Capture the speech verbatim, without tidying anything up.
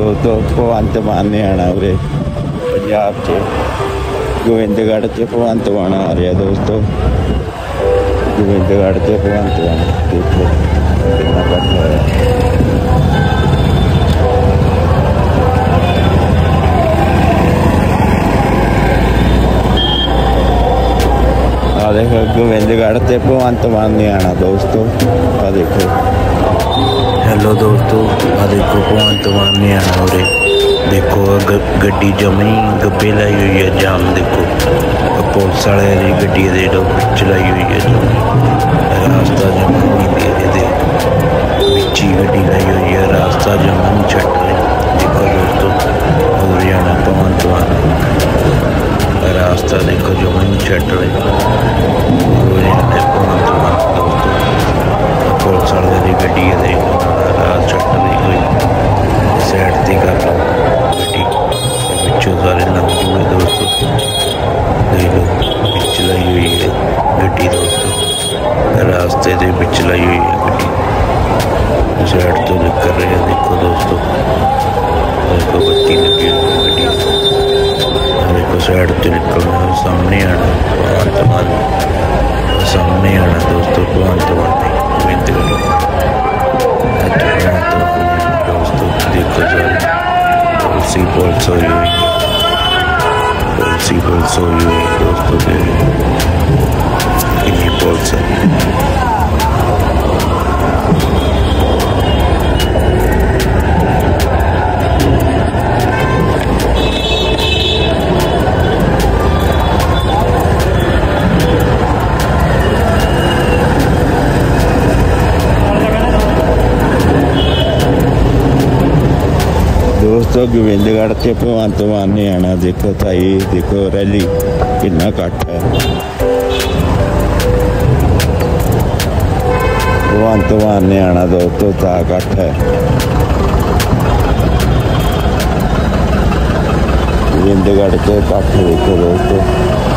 दोस्तों भगवंत मान ने आना उरे पंजाब च गोविंदगढ़ च भगवंत मान आ रहा दोस्तों। गोविंदगढ़ च भगवंत मान देखो कितना कट होया। आ देखो गोविंदगढ़ से भगवंत मान ने आना दोस्तों। आ देखो हेलो दोस्तों, आ देखो भगवंत मान ने आना उरे देखो गड्डी जमी गब्बे लाई हुई है जाम। देखो पुलिस वाले की गड्डी चलाई हुई है जाम। रास्ता जमा नहीं दे रहे बिची गड्डी लाई हुई है, रास्ता जमा नहीं छट रहे। देखो दोस्तों हो जाना भगवंत मान रास्ता देखो जमा नहीं छट रहे हो जाना भगवंत मान दोस्तों। पुलिस वाले की गड्डी राह छट रही कोई साइड से कर लो गड्डी पिछों सारे लंघ जूए दोस्तों। देख लो बिच लाई हुई है गड्डी दोस्तों, रास्ते के बिच लाई हुई है गड्डी साइड तो कर रहे हैं। देखो दोस्तों देखो बत्ती लगी हुई है गड्डी, देखो साइड तो निकलना सामने आना भगवंत मान सामने आना दोस्तों। भगवंत मान दोस्तों देखो सारे पुलिस पुलिस हुई हुई पुलिस पुलिस हुई हुई दोस्तों। कितनी पुलिस है दोस्तों। गोविंदगढ़ से भगवंत मान ने आना देखो ताई देखो रैली कितना कट है। भगवंत मान ने आना दोस्तों ता कट है। गोविंदगढ़ से कट देखो दोस्तों।